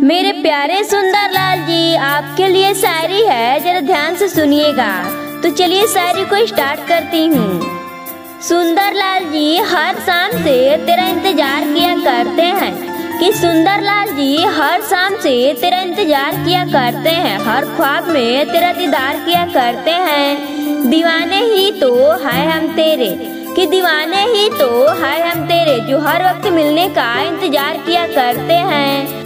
मेरे प्यारे सुंदरलाल जी, आपके लिए शायरी है, जरा ध्यान से सुनिएगा। तो चलिए शायरी को स्टार्ट करती हूँ। सुंदरलाल जी हर शाम से तेरा इंतजार किया करते हैं कि सुंदरलाल जी हर शाम से तेरा इंतजार किया करते हैं, हर ख्वाब में तेरा दीदार किया करते हैं। दीवाने ही तो है हम तेरे, कि दीवाने ही तो है हम तेरे, जो हर वक्त मिलने का इंतजार किया करते हैं।